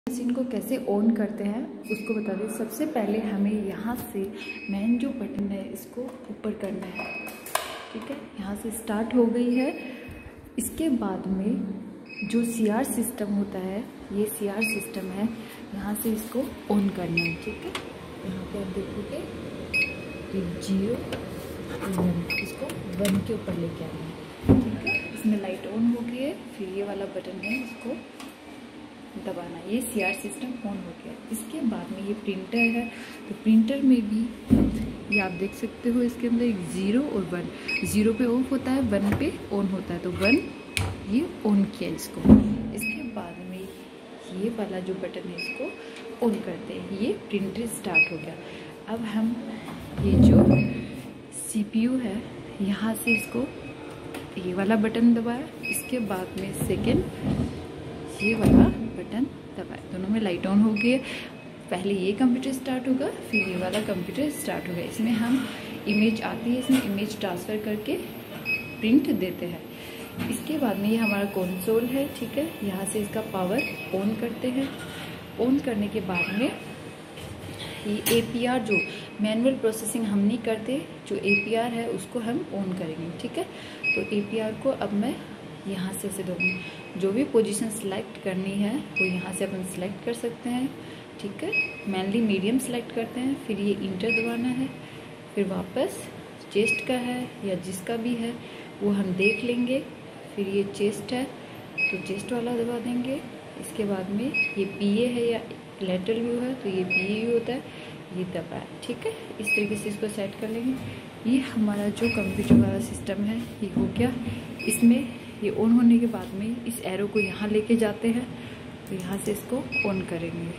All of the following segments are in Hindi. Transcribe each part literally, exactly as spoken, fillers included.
मशीन को कैसे ऑन करते हैं उसको बता दें। सबसे पहले हमें यहाँ से मेन जो बटन है इसको ऊपर करना है, ठीक है। यहाँ से स्टार्ट हो गई है। इसके बाद में जो सीआर सिस्टम होता है, ये सीआर सिस्टम है, यहाँ से इसको ऑन करना है, ठीक है। यहाँ पे आप देखोगे जीरो वन, इसको वन के ऊपर लेके आना है, ठीक है। इसमें लाइट ऑन हो गई है। फिर ये वाला बटन है, इसको दबाना, ये सीआर सिस्टम ऑन हो गया। इसके बाद में ये प्रिंटर है, तो प्रिंटर में भी ये आप देख सकते हो, इसके अंदर एक ज़ीरो और वन, ज़ीरो पे ऑफ होता है, वन पे ऑन होता है, तो वन ये ऑन किया इसको। इसके बाद में ये वाला जो बटन है इसको ऑन करते हैं, ये प्रिंटर स्टार्ट हो गया। अब हम ये जो सीपीयू है यहाँ से इसको ये वाला बटन दबाया, इसके बाद में सेकेंड ये वाला बटन दबाया, दोनों में लाइट ऑन हो गई है। पहले ये कंप्यूटर स्टार्ट होगा, फिर ये वाला कंप्यूटर स्टार्ट होगा। इसमें हम इमेज आती है, इसमें इमेज ट्रांसफ़र करके प्रिंट देते हैं। इसके बाद में ये हमारा कंसोल है, ठीक है। यहाँ से इसका पावर ऑन करते हैं। ऑन करने के बाद में ये एपीआर, जो मैनुअल प्रोसेसिंग हम नहीं करते, जो एपीआर है उसको हम ऑन करेंगे, ठीक है। तो एपीआर को अब मैं यहाँ से ऐसे दूँगी। जो भी पोजीशन सिलेक्ट करनी है वो यहाँ से अपन सिलेक्ट कर सकते हैं, ठीक है। मेनली मीडियम सिलेक्ट करते हैं, फिर ये इंटर दबाना है, फिर वापस चेस्ट का है या जिसका भी है वो हम देख लेंगे। फिर ये चेस्ट है तो चेस्ट वाला दबा देंगे। इसके बाद में ये पीए है या लेटरल व्यू है तो ये पीए व्यू होता है, ये दबाया, ठीक है। इस तरीके से इसको सेट कर लेंगे। ये हमारा जो कंप्यूटर वाला सिस्टम है ये हो गया। इसमें ये ऑन होने के बाद में इस एरो को यहाँ लेके जाते हैं, तो यहाँ से इसको ऑन करेंगे।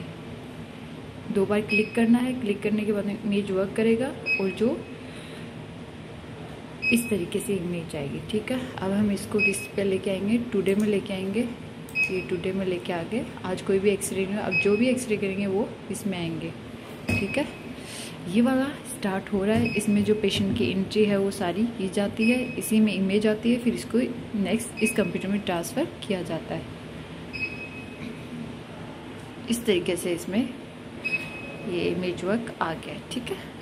दो बार क्लिक करना है, क्लिक करने के बाद में इमेज वर्क करेगा और जो इस तरीके से इमेज आएगी, ठीक है। अब हम इसको किस पे लेके आएंगे, टुडे में लेके आएंगे। ये टुडे में लेके आ गए। आज कोई भी एक्सरे नहीं, अब जो भी एक्सरे करेंगे वो इसमें आएंगे, ठीक है। ये वाला स्टार्ट हो रहा है। इसमें जो पेशेंट की एंट्री है वो सारी की जाती है, इसी में इमेज आती है, फिर इसको नेक्स्ट इस कंप्यूटर में ट्रांसफ़र किया जाता है। इस तरीके से इसमें ये इमेज वर्क आ गया, ठीक है।